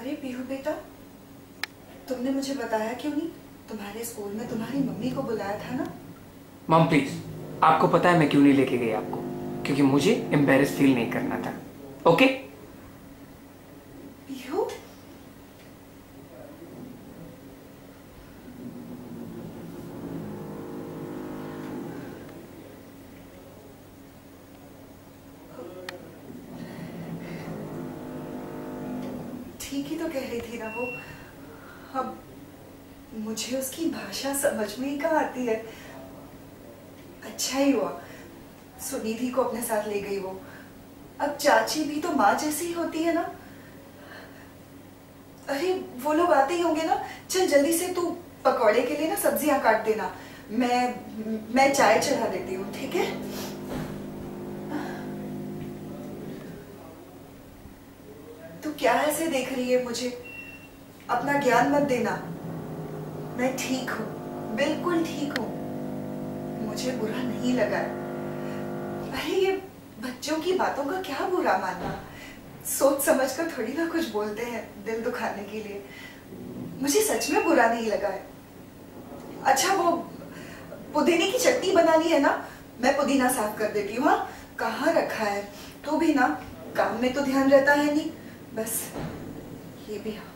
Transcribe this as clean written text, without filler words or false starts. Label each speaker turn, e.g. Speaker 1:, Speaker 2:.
Speaker 1: अरे पीहू बेटा, तुमने मुझे बताया क्यों नहीं? तुम्हारे स्कूल में तुम्हारी मम्मी को बुलाया था ना?
Speaker 2: मम प्लीज, आपको पता है मैं क्यों नहीं लेके गई आपको? क्योंकि मुझे एम्बेरस फील नहीं करना था। ओके?
Speaker 1: पीहू, ठीक ही तो कह रही थी ना वो। अब मुझे उसकी भाषा समझ में ही कहाँ आती है। अच्छा ही हुआ सुनिधि को अपने साथ ले गई वो। अब चाची भी तो माँ जैसी ही होती है ना। अरे वो लोग आते ही होंगे ना। चल जल्दी से तू पकौड़े के लिए ना सब्जियां काट देना। मैं चाय चढ़ा देती हूँ, ठीक है? तू क्या ऐसे देख रही है मुझे? अपना ज्ञान मत देना। मैं ठीक हूँ, बिल्कुल ठीक हूँ। मुझे बुरा नहीं लगा। अरे ये बच्चों की बातों का क्या बुरा मानना। सोच समझ कर थोड़ी ना कुछ बोलते हैं दिल दुखाने के लिए। मुझे सच में बुरा नहीं लगा है। अच्छा वो पुदीने की चटनी बना ली है ना? मैं पुदीना साफ कर देती हूँ। हाँ, कहाँ रखा है? तो भी ना काम में तो ध्यान रहता है नहीं। बस ये भी